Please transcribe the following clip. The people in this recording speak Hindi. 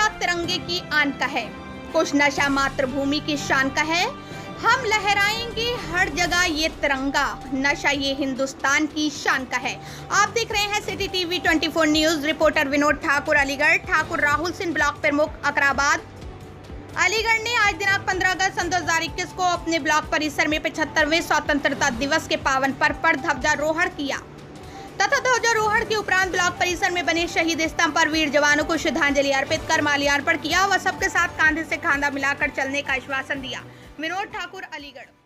नशा तिरंगे की आन का है, कुछ नशा मातृभूमि की शान का है। हम लहराएंगे हर जगह ये तिरंगा, नशा ये हिंदुस्तान की शान का है। आप देख रहे हैं city TV 24 news. Reporter Vinod Thakur Aligarh. Thakur Rahul Singh block प्रमुख अकराबाद अलीगढ़ ने आज दिनांक 15 अगस्त सन 2021 को अपने ब्लॉक परिसर में 75वें स्वतंत्रता दिवस के पावन पर्व पर ध्वजारोहण किया तथा ध्वजारोहण के उपरांत ब्लॉक परिसर में बने शहीद स्तंभ पर वीर जवानों को श्रद्धांजलि अर्पित कर माल्यार्पण किया व सबके साथ कंधे से कंधा मिलाकर चलने का आश्वासन दिया। विनोद ठाकुर अलीगढ़।